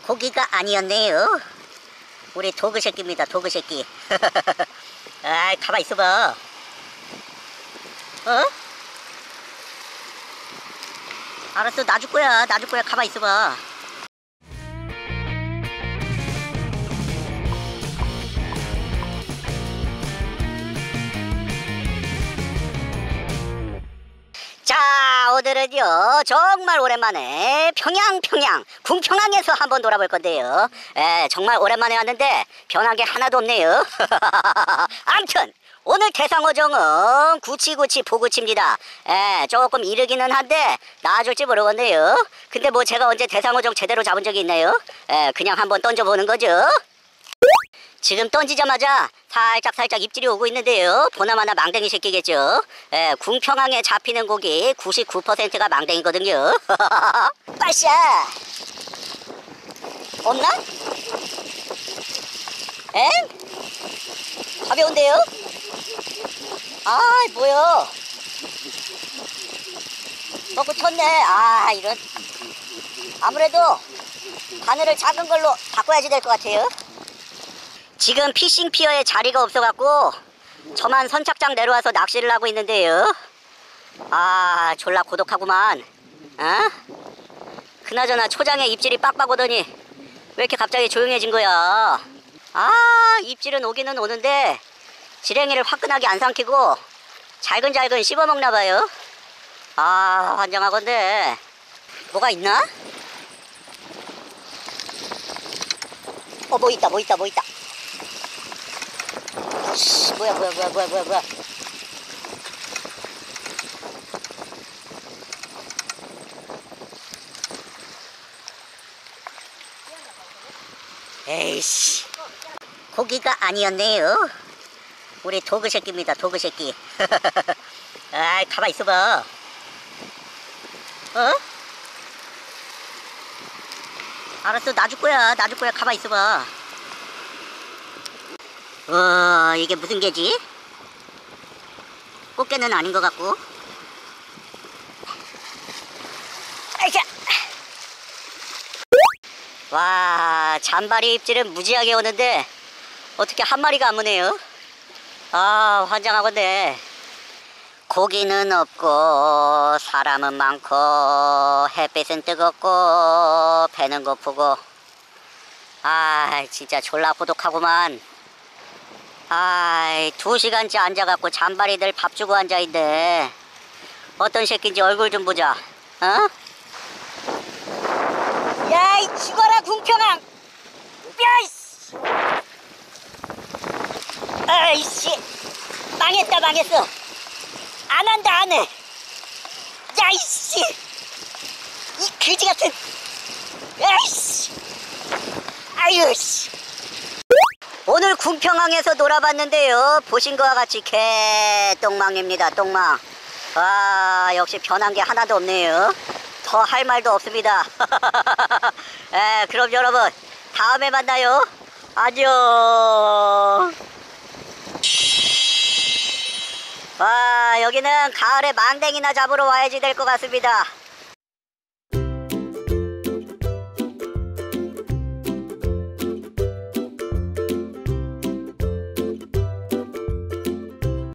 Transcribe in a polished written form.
고기가 아니었네요. 우리 도그 새끼입니다. 도그 새끼. 아이, 가만 있어봐. 어? 알았어, 놔줄 거야. 놔줄 거야. 가만 있어봐. 자, 오늘은요 정말 오랜만에 평양 궁평항에서 한번 놀아볼 건데요. 정말 오랜만에 왔는데 변한 게 하나도 없네요. 아무튼 오늘 대상어종은 구치구치 보구치입니다. 조금 이르기는 한데 나아줄지 모르겠네요. 근데 뭐 제가 언제 대상어종 제대로 잡은 적이 있나요? 그냥 한번 던져보는 거죠. 지금 던지자마자 살짝 입질이 오고 있는데요. 보나마나 망댕이 새끼겠죠. 궁평항에 잡히는 고기 99%가 망댕이거든요. 빠샤! 없나? 가벼운데요? 아, 뭐야? 너무 쳤네. 아, 이런. 아무래도 바늘을 작은 걸로 바꿔야지 될 것 같아요. 지금 피싱 피어에 자리가 없어갖고 저만 선착장 내려와서 낚시를 하고 있는데요. 아, 졸라 고독하구만. 그나저나 초장에 입질이 빡빡 오더니 왜 이렇게 갑자기 조용해진 거야. 아, 입질은 오기는 오는데 지렁이를 화끈하게 안 삼키고 잘근잘근 씹어먹나봐요. 아, 환장하건데. 뭐가 있나? 뭐 있다. 뭐야. 에이씨, 고기가 아니었네요. 우리 도그 새끼입니다. 도그 새끼. 아이, 가만 있어봐. 어? 알았어, 놔줄 거야. 가만 있어봐. 이게 무슨 개지? 꽃게는 아닌 것 같고. 아이샤! 와, 잔바리 입질은 무지하게 오는데 어떻게 한 마리가 안 무네요. 아, 환장하건데. 고기는 없고 사람은 많고 햇빛은 뜨겁고 배는 고프고. 아, 진짜 졸라 고독하구만. 아이, 2시간째 앉아갖고 잔바리들 밥 주고 앉아있네. 어떤 새끼인지 얼굴 좀 보자. 어? 야, 이 죽어라 궁평항. 야이씨. 아이씨, 망했어. 안 한다, 안 해. 야이씨, 이 그지 같은. 야이씨. 아유씨. 오늘 궁평항에서 놀아봤는데요. 보신 것과 같이 개똥망입니다. 똥망. 와, 역시 변한 게 하나도 없네요. 더 할 말도 없습니다. 그럼 여러분, 다음에 만나요. 안녕. 와, 여기는 가을에 망댕이나 잡으러 와야지 될 것 같습니다.